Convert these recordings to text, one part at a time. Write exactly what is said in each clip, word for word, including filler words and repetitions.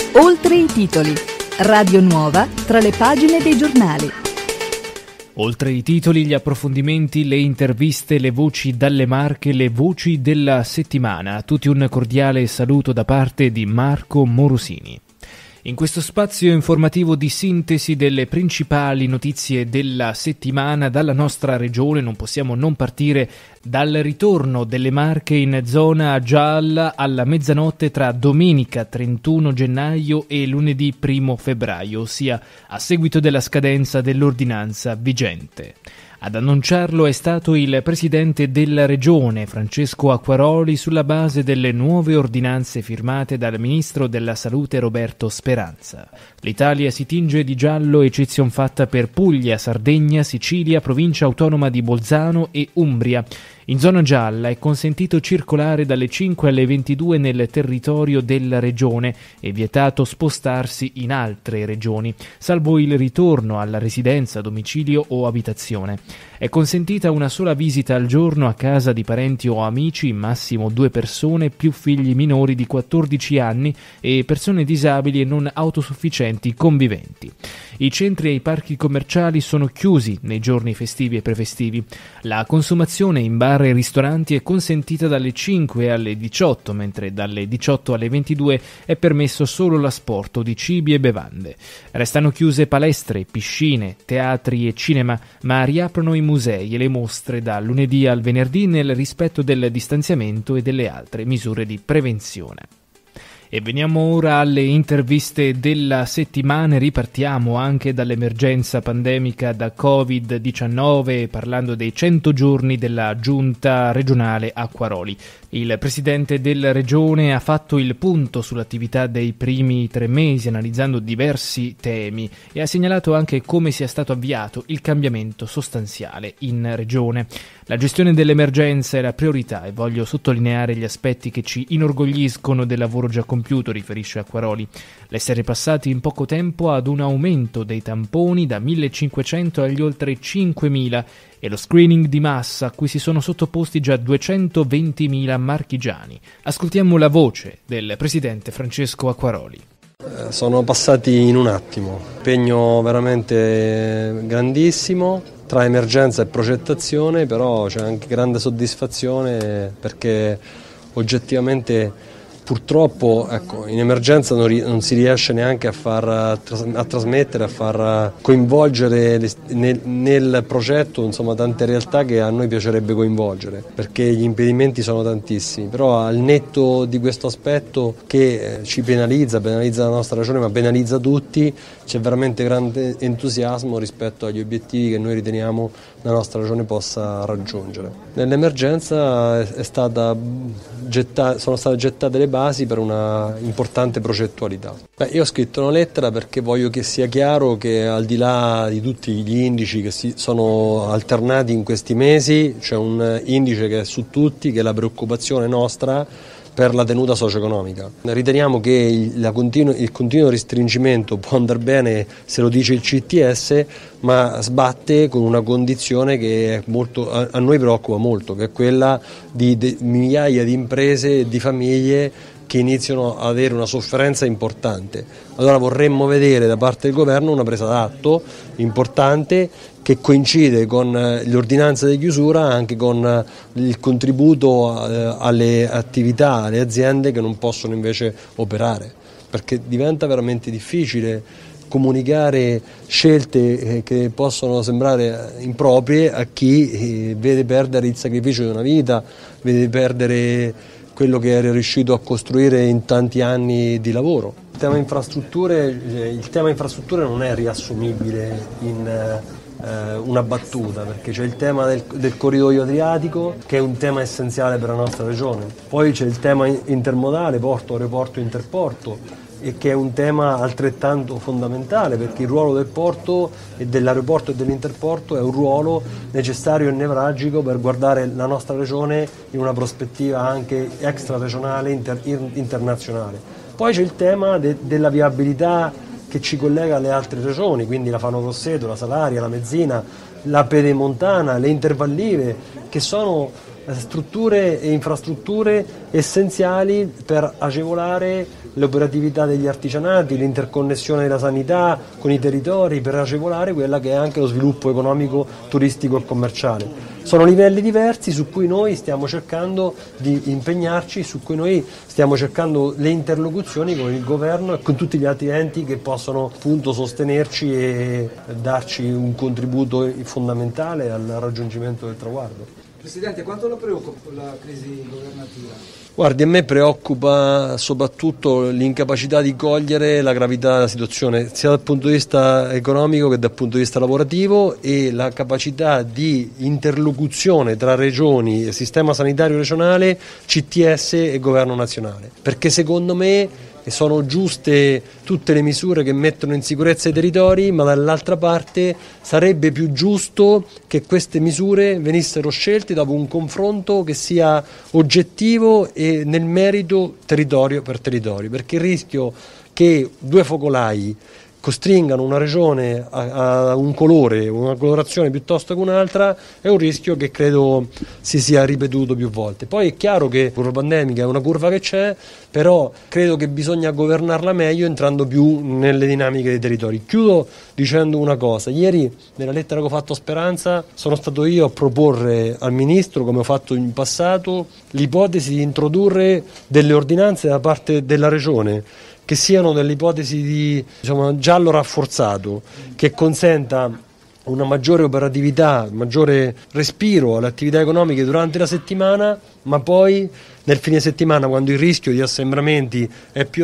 Oltre i titoli. Radio Nuova tra le pagine dei giornali. Oltre i titoli, gli approfondimenti, le interviste, le voci dalle Marche, le voci della settimana. A tutti un cordiale saluto da parte di Marco Morosini. In questo spazio informativo di sintesi delle principali notizie della settimana dalla nostra regione non possiamo non partire dal ritorno delle Marche in zona gialla alla mezzanotte tra domenica trentuno gennaio e lunedì primo febbraio, ossia a seguito della scadenza dell'ordinanza vigente. Ad annunciarlo è stato il presidente della regione, Francesco Acquaroli, sulla base delle nuove ordinanze firmate dal ministro della Salute Roberto Speranza. L'Italia si tinge di giallo, eccezion fatta per Puglia, Sardegna, Sicilia, provincia autonoma di Bolzano e Umbria. In zona gialla è consentito circolare dalle cinque alle ventidue nel territorio della regione e vietato spostarsi in altre regioni, salvo il ritorno alla residenza, domicilio o abitazione. È consentita una sola visita al giorno a casa di parenti o amici, massimo due persone, più figli minori di quattordici anni e persone disabili e non autosufficienti conviventi. I centri e i parchi commerciali sono chiusi nei giorni festivi e prefestivi. La consumazione in bar e ristoranti è consentita dalle cinque alle diciotto, mentre dalle diciotto alle ventidue è permesso solo l'asporto di cibi e bevande. Restano chiuse palestre, piscine, teatri e cinema, ma riaprono i musei e le mostre da lunedì al venerdì nel rispetto del distanziamento e delle altre misure di prevenzione. E veniamo ora alle interviste della settimana. Ripartiamo anche dall'emergenza pandemica da covid diciannove, parlando dei cento giorni della giunta regionale Acquaroli. Il presidente della regione ha fatto il punto sull'attività dei primi tre mesi, analizzando diversi temi, e ha segnalato anche come sia stato avviato il cambiamento sostanziale in regione. La gestione dell'emergenza è la priorità e voglio sottolineare gli aspetti che ci inorgogliscono del lavoro già compiuto, riferisce Acquaroli. L'essere passati in poco tempo ad un aumento dei tamponi da millecinquecento agli oltre cinquemila e lo screening di massa a cui si sono sottoposti già duecentoventimila marchigiani. Ascoltiamo la voce del presidente Francesco Acquaroli. Sono passati in un attimo, impegno veramente grandissimo tra emergenza e progettazione, però c'è anche grande soddisfazione perché oggettivamente purtroppo ecco, in emergenza non, ri- non si riesce neanche a far tras- a trasmettere, a far coinvolgere le, nel, nel progetto insomma, tante realtà che a noi piacerebbe coinvolgere, perché gli impedimenti sono tantissimi, però al netto di questo aspetto che ci penalizza, penalizza la nostra regione ma penalizza tutti, c'è veramente grande entusiasmo rispetto agli obiettivi che noi riteniamo la nostra regione possa raggiungere. Nell'emergenza è stata getta- sono state gettate le basi per una importante progettualità. Beh, io ho scritto una lettera perché voglio che sia chiaro che al di là di tutti gli indici che si sono alternati in questi mesi, c'è un indice che è su tutti, che è la preoccupazione nostra per la tenuta socio-economica. Riteniamo che il, la continuo, il continuo restringimento può andare bene se lo dice il C T S, ma sbatte con una condizione che è molto, a, a noi preoccupa molto, che è quella di, di migliaia di imprese e di famiglie che iniziano ad avere una sofferenza importante. Allora vorremmo vedere da parte del governo una presa d'atto importante che coincide con l'ordinanza di chiusura, anche con il contributo alle attività, alle aziende che non possono invece operare, perché diventa veramente difficile comunicare scelte che possono sembrare improprie a chi vede perdere il sacrificio di una vita, vede perdere quello che era riuscito a costruire in tanti anni di lavoro. Il tema infrastrutture, il tema infrastrutture non è riassumibile in eh, una battuta, perché c'è il tema del, del corridoio adriatico, che è un tema essenziale per la nostra regione. Poi c'è il tema intermodale, porto, aeroporto, interporto, e che è un tema altrettanto fondamentale, perché il ruolo del porto e dell'aeroporto e dell'interporto è un ruolo necessario e nevralgico per guardare la nostra regione in una prospettiva anche extraregionale, inter, internazionale. Poi c'è il tema de, della viabilità che ci collega alle altre regioni, quindi la Fano Grosseto, la Salaria, la Mezzina, la Pedemontana, le intervallive, che sono strutture e infrastrutture essenziali per agevolare l'operatività degli artigianati, l'interconnessione della sanità con i territori, per agevolare quella che è anche lo sviluppo economico, turistico e commerciale. Sono livelli diversi su cui noi stiamo cercando di impegnarci, su cui noi stiamo cercando le interlocuzioni con il governo e con tutti gli altri enti che possono appunto sostenerci e darci un contributo fondamentale al raggiungimento del traguardo. Presidente, quanto la preoccupa la crisi governativa? Guardi, a me preoccupa soprattutto l'incapacità di cogliere la gravità della situazione, sia dal punto di vista economico che dal punto di vista lavorativo, e la capacità di interlocuzione tra regioni, sistema sanitario regionale, C T S e governo nazionale. Perché secondo me sono giuste tutte le misure che mettono in sicurezza i territori, ma dall'altra parte sarebbe più giusto che queste misure venissero scelte dopo un confronto che sia oggettivo e nel merito territorio per territorio, perché il rischio che due focolai costringano una regione a, a un colore, una colorazione piuttosto che un'altra, è un rischio che credo si sia ripetuto più volte. Poi è chiaro che la curva pandemica è una curva che c'è, però credo che bisogna governarla meglio entrando più nelle dinamiche dei territori. Chiudo dicendo una cosa: ieri nella lettera che ho fatto a Speranza sono stato io a proporre al Ministro, come ho fatto in passato, l'ipotesi di introdurre delle ordinanze da parte della Regione che siano delle ipotesi di, diciamo, giallo rafforzato, che consenta una maggiore operatività, un maggiore respiro alle attività economiche durante la settimana, ma poi nel fine settimana, quando il rischio di assembramenti è più,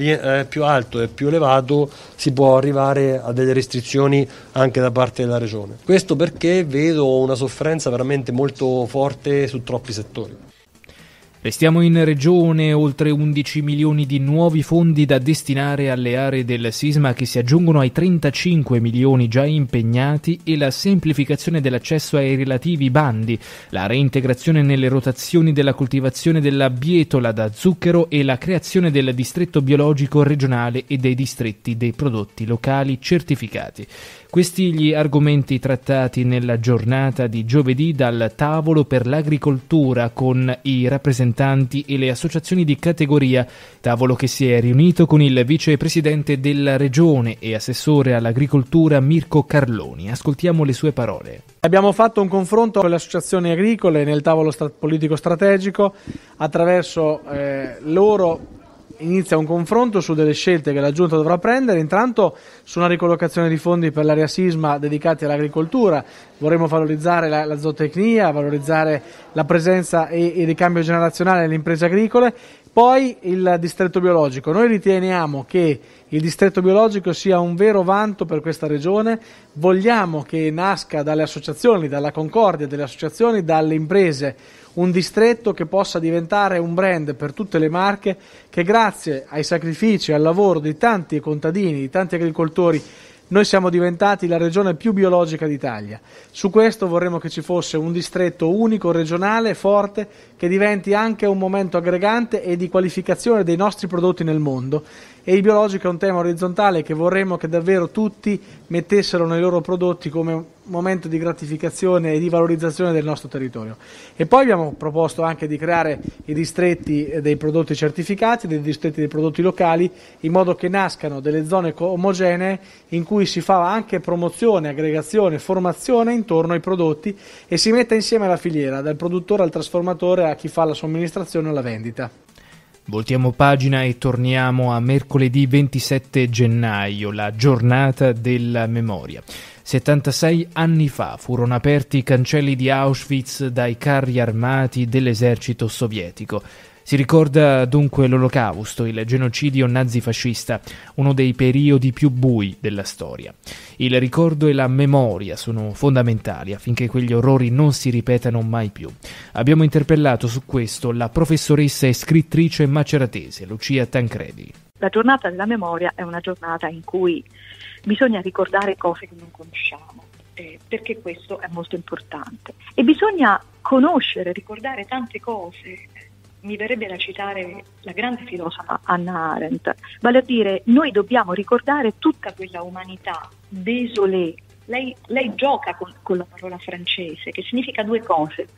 è più alto e più elevato, si può arrivare a delle restrizioni anche da parte della Regione. Questo perché vedo una sofferenza veramente molto forte su troppi settori. Restiamo in regione, oltre undici milioni di nuovi fondi da destinare alle aree del sisma che si aggiungono ai trentacinque milioni già impegnati, e la semplificazione dell'accesso ai relativi bandi, la reintegrazione nelle rotazioni della coltivazione della bietola da zucchero e la creazione del distretto biologico regionale e dei distretti dei prodotti locali certificati. Questi gli argomenti trattati nella giornata di giovedì dal tavolo per l'agricoltura con i rappresentanti e le associazioni di categoria, tavolo che si è riunito con il vicepresidente della regione e assessore all'agricoltura Mirko Carloni. Ascoltiamo le sue parole. Abbiamo fatto un confronto con le associazioni agricole nel tavolo stra- politico strategico. Attraverso eh, loro inizia un confronto su delle scelte che la Giunta dovrà prendere, intanto su una ricollocazione di fondi per l'area sisma dedicati all'agricoltura. Vorremmo valorizzare la, la zootecnia, valorizzare la presenza e il ricambio generazionale nelle imprese agricole. Poi il distretto biologico. Noi riteniamo che il distretto biologico sia un vero vanto per questa regione. Vogliamo che nasca dalle associazioni, dalla concordia delle associazioni, dalle imprese, un distretto che possa diventare un brand per tutte le Marche, che grazie ai sacrifici e al lavoro di tanti contadini, di tanti agricoltori, noi siamo diventati la regione più biologica d'Italia. Su questo vorremmo che ci fosse un distretto unico, regionale, forte, che diventi anche un momento aggregante e di qualificazione dei nostri prodotti nel mondo. E il biologico è un tema orizzontale che vorremmo che davvero tutti mettessero nei loro prodotti come momento di gratificazione e di valorizzazione del nostro territorio. E poi abbiamo proposto anche di creare i distretti dei prodotti certificati, dei distretti dei prodotti locali, in modo che nascano delle zone omogenee in cui si fa anche promozione, aggregazione, formazione intorno ai prodotti e si metta insieme la filiera, dal produttore al trasformatore a chi fa la somministrazione o la vendita. Voltiamo pagina e torniamo a mercoledì ventisette gennaio, la giornata della memoria. settantasei anni fa furono aperti i cancelli di Auschwitz dai carri armati dell'esercito sovietico. Si ricorda dunque l'Olocausto, il genocidio nazifascista, uno dei periodi più bui della storia. Il ricordo e la memoria sono fondamentali affinché quegli orrori non si ripetano mai più. Abbiamo interpellato su questo la professoressa e scrittrice maceratese Lucia Tancredi. La giornata della memoria è una giornata in cui bisogna ricordare cose che non conosciamo, eh, perché questo è molto importante. E bisogna conoscere, ricordare tante cose. Mi verrebbe da citare la grande filosofa Hannah Arendt, vale a dire noi dobbiamo ricordare tutta quella umanità désolée. Lei, lei gioca con, con la parola francese, che significa due cose,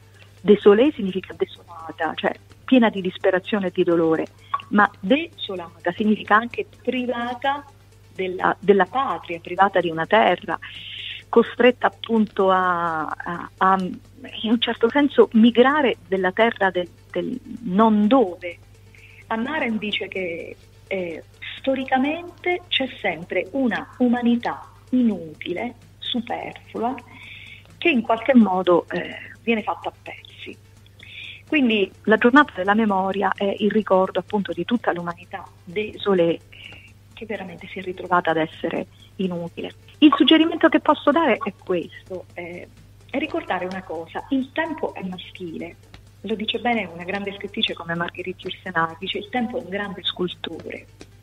Désolé significa desolata, cioè piena di disperazione e di dolore, ma desolata significa anche privata della, della patria, privata di una terra, costretta appunto a, a, a in un certo senso migrare della terra del, del non dove. Hannah Arendt dice che eh, storicamente c'è sempre una umanità inutile, superflua, che in qualche modo eh, viene fatta a pezzi. Quindi la giornata della memoria è il ricordo appunto di tutta l'umanità désolée che veramente si è ritrovata ad essere inutile. Il suggerimento che posso dare è questo, eh, è ricordare una cosa: il tempo è maschile, lo dice bene una grande scrittrice come Marguerite Yourcenar, dice il tempo è un grande scultore,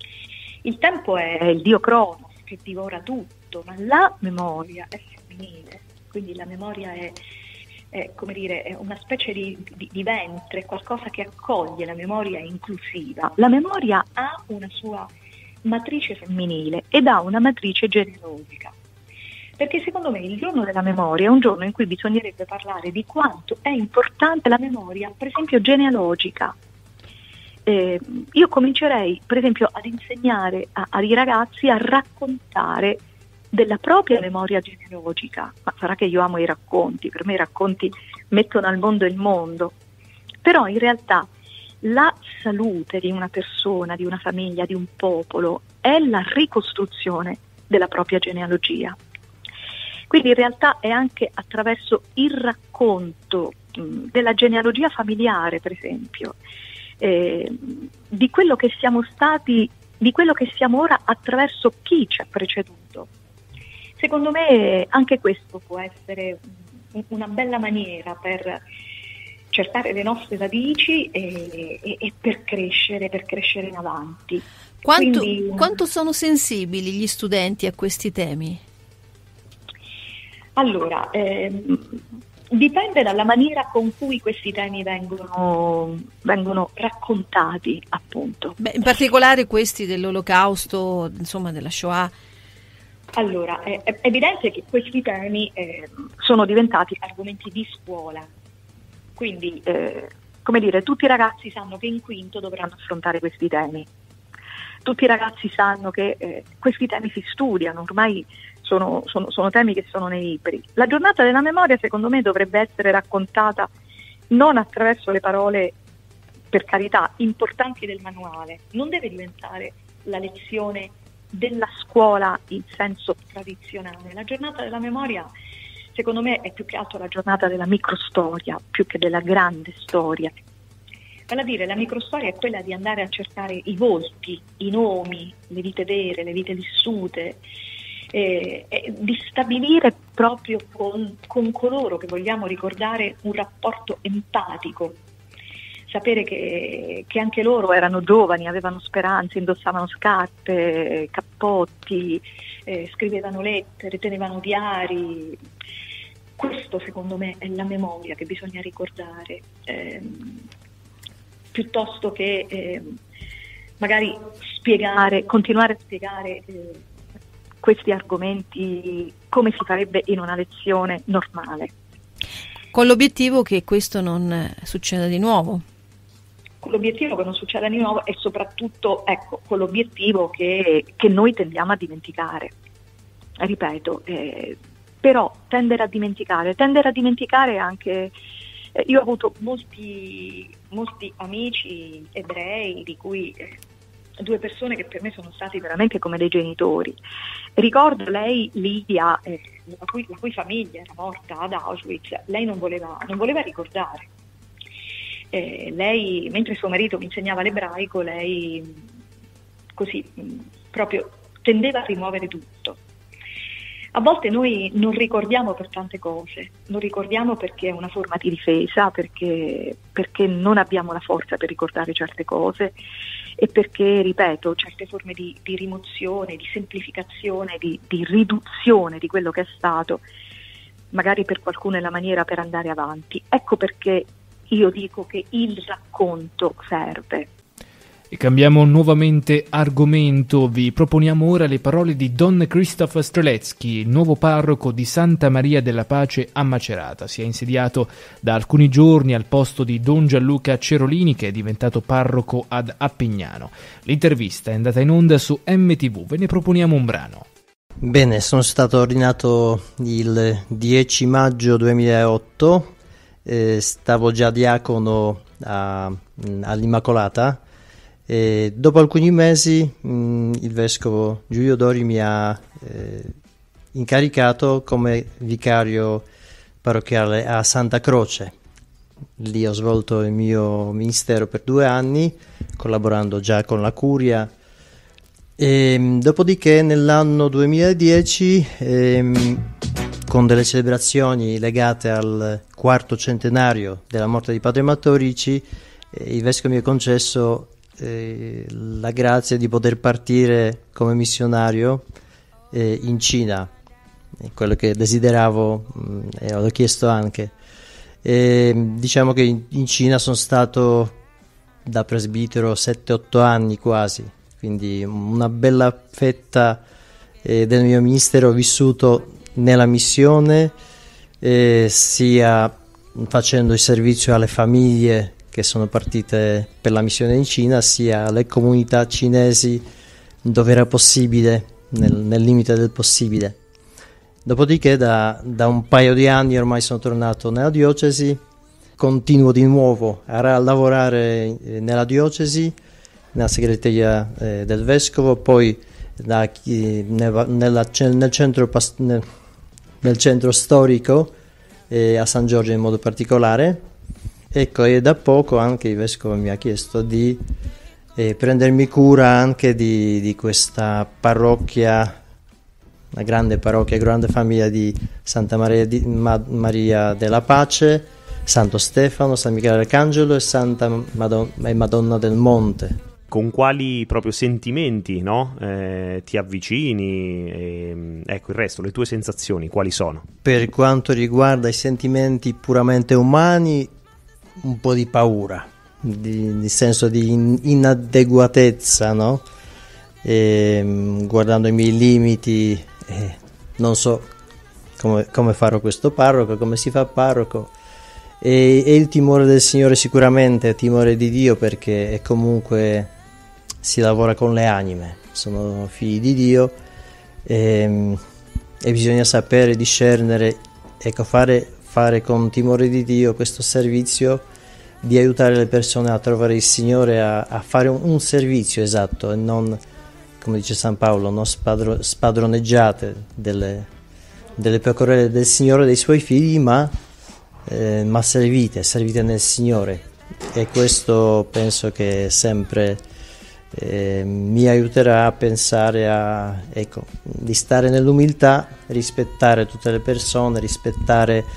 il tempo è il dio Cronos che divora tutto, ma la memoria è femminile, quindi la memoria è, è come dire, è una specie di, di, di ventre, qualcosa che accoglie, la memoria è inclusiva, la memoria ha una sua matrice femminile ed ha una matrice genealogica, perché secondo me il giorno della memoria è un giorno in cui bisognerebbe parlare di quanto è importante la memoria, per esempio genealogica. Eh, io comincerei per esempio ad insegnare a, ai ragazzi a raccontare della propria memoria genealogica, ma sarà che io amo i racconti, per me i racconti mettono al mondo il mondo, però in realtà la salute di una persona, di una famiglia, di un popolo è la ricostruzione della propria genealogia. Quindi in realtà è anche attraverso il racconto mh, della genealogia familiare, per esempio, eh, di quello che siamo stati, di quello che siamo ora attraverso chi ci ha preceduto. Secondo me anche questo può essere una bella maniera per cercare le nostre radici e, e, e per crescere, per crescere in avanti. Quanto, Quindi, quanto sono sensibili gli studenti a questi temi? Allora, ehm, dipende dalla maniera con cui questi temi vengono, vengono raccontati, appunto. Beh, in particolare questi dell'Olocausto, insomma della Shoah. Allora, è, è evidente che questi temi eh, sono diventati argomenti di scuola. Quindi, eh, come dire, tutti i ragazzi sanno che in quinto dovranno affrontare questi temi. Tutti i ragazzi sanno che eh, questi temi si studiano, ormai sono, sono, sono temi che sono nei libri. La giornata della memoria, secondo me, dovrebbe essere raccontata non attraverso le parole, per carità, importanti del manuale. Non deve diventare la lezione della scuola in senso tradizionale. La giornata della memoria, secondo me, è più che altro la giornata della microstoria, più che della grande storia. Vale a dire, la microstoria è quella di andare a cercare i volti, i nomi, le vite vere, le vite vissute, eh, eh, di stabilire proprio con, con coloro che vogliamo ricordare un rapporto empatico. Sapere che, che anche loro erano giovani, avevano speranze, indossavano scarpe, cappotti, eh, scrivevano lettere, tenevano diari. Questo secondo me è la memoria che bisogna ricordare, ehm, piuttosto che eh, magari spiegare, continuare a spiegare eh, questi argomenti come si farebbe in una lezione normale. Con l'obiettivo che questo non succeda di nuovo. Con l'obiettivo che non succeda di nuovo e soprattutto, ecco, con l'obiettivo che, che noi tendiamo a dimenticare. Ripeto, eh, però tendere a dimenticare, tendere a dimenticare anche, eh, io ho avuto molti, molti amici ebrei, di cui eh, due persone che per me sono stati veramente come dei genitori. Ricordo lei, Lidia, eh, la, cui, la cui famiglia era morta ad Auschwitz, lei non voleva, non voleva ricordare. Eh, lei, mentre suo marito mi insegnava l'ebraico, lei così mh, proprio tendeva a rimuovere tutto. A volte noi non ricordiamo per tante cose, non ricordiamo perché è una forma di difesa, perché, perché non abbiamo la forza per ricordare certe cose e perché, ripeto, certe forme di, di rimozione, di semplificazione, di, di riduzione di quello che è stato, magari per qualcuno è la maniera per andare avanti. Ecco perché io dico che il racconto serve. E cambiamo nuovamente argomento, vi proponiamo ora le parole di Don Krzysztof Strzelecki, nuovo parroco di Santa Maria della Pace a Macerata. Si è insediato da alcuni giorni al posto di Don Gianluca Cerolini, che è diventato parroco ad Appignano. L'intervista è andata in onda su M T V, ve ne proponiamo un brano. Bene, sono stato ordinato il dieci maggio duemilaotto, eh, stavo già diacono a, all'Immacolata. E dopo alcuni mesi mh, il vescovo Giulio Dori mi ha eh, incaricato come vicario parrocchiale a Santa Croce. Lì ho svolto il mio ministero per due anni, collaborando già con la curia. E, dopodiché nell'anno duemiladieci, ehm, con delle celebrazioni legate al quarto centenario della morte di Padre Mattorici, eh, il vescovo mi ha concesso Eh, la grazia di poter partire come missionario eh, in Cina, eh, quello che desideravo mh, e l'ho chiesto anche. E, diciamo che in, in Cina sono stato da presbitero sette otto anni quasi, quindi una bella fetta eh, del mio ministero ho vissuto nella missione, eh, sia facendo il servizio alle famiglie che sono partite per la missione in Cina, sia alle comunità cinesi dove era possibile, nel, nel limite del possibile. Dopodiché da, da un paio di anni ormai sono tornato nella diocesi, continuo di nuovo a lavorare nella diocesi, nella segreteria eh, del vescovo, poi da, nella, nella, nel, centro, nel, nel centro storico eh, a San Giorgio in modo particolare. Ecco, e da poco anche il vescovo mi ha chiesto di eh, prendermi cura anche di, di questa parrocchia, una grande parrocchia, grande famiglia di Santa Maria, di, Ma, Maria della Pace, Santo Stefano, San Michele Arcangelo e Santa Madonna, e Madonna del Monte. Con quali proprio sentimenti, no? eh, ti avvicini? E, ecco, il resto, le tue sensazioni, quali sono? Per quanto riguarda i sentimenti puramente umani, un po' di paura, di, di senso di in, inadeguatezza, no? E, guardando i miei limiti, eh, non so come, come farò questo parroco, come si fa parroco, e, e il timore del Signore sicuramente, il timore di Dio, perché comunque si lavora con le anime, sono figli di Dio, e, e bisogna sapere discernere, ecco, fare fare con timore di Dio questo servizio di aiutare le persone a trovare il Signore, a, a fare un, un servizio esatto e non, come dice San Paolo, non spadro, spadroneggiate delle, delle pecorelle del Signore e dei suoi figli, ma, eh, ma servite, servite nel Signore. E questo penso che sempre eh, mi aiuterà a pensare a, ecco, di stare nell'umiltà, rispettare tutte le persone, rispettare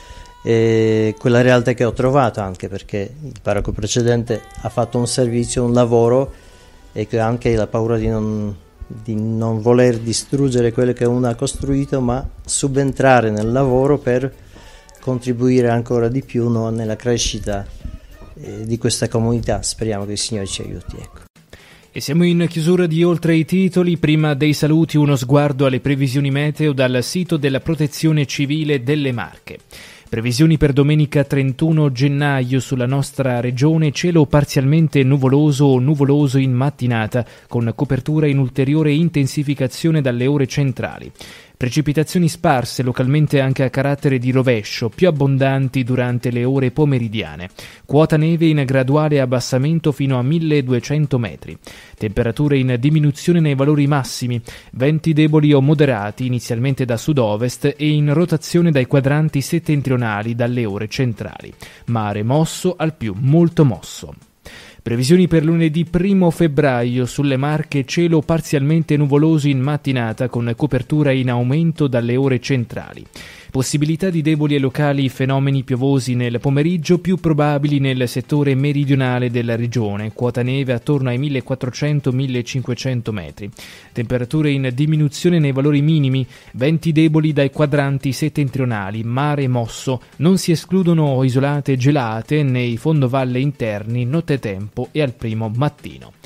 e quella realtà che ho trovato, anche perché il parroco precedente ha fatto un servizio, un lavoro, e che anche la paura di non, di non voler distruggere quello che uno ha costruito, ma subentrare nel lavoro per contribuire ancora di più, no, nella crescita eh, di questa comunità. Speriamo che il Signore ci aiuti, ecco. E siamo in chiusura di Oltre i titoli. Prima dei saluti uno sguardo alle previsioni meteo dal sito della Protezione Civile delle Marche. Previsioni per domenica trentuno gennaio sulla nostra regione: cielo parzialmente nuvoloso o nuvoloso in mattinata, con copertura in ulteriore intensificazione dalle ore centrali. Precipitazioni sparse, localmente anche a carattere di rovescio, più abbondanti durante le ore pomeridiane. Quota neve in graduale abbassamento fino a milleduecento metri. Temperature in diminuzione nei valori massimi. Venti deboli o moderati, inizialmente da sud-ovest e in rotazione dai quadranti settentrionali dalle ore centrali. Mare mosso al più molto mosso. Previsioni per lunedì primo febbraio: sulle Marche cielo parzialmente nuvoloso in mattinata con copertura in aumento dalle ore centrali. Possibilità di deboli e locali fenomeni piovosi nel pomeriggio, più probabili nel settore meridionale della regione. Quota neve attorno ai millequattrocento millecinquecento metri. Temperature in diminuzione nei valori minimi, venti deboli dai quadranti settentrionali, mare mosso. Non si escludono isolate gelate nei fondovalle interni, nottetempo e al primo mattino.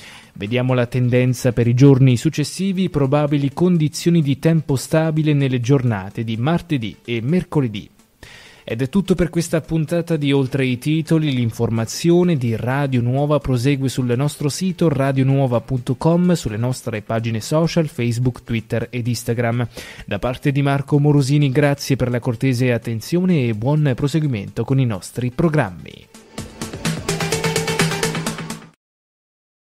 Vediamo la tendenza per i giorni successivi, probabili condizioni di tempo stabile nelle giornate di martedì e mercoledì. Ed è tutto per questa puntata di Oltre i titoli. L'informazione di Radio Nuova prosegue sul nostro sito radionuova punto com, sulle nostre pagine social Facebook, Twitter ed Instagram. Da parte di Marco Morosini, grazie per la cortese attenzione e buon proseguimento con i nostri programmi.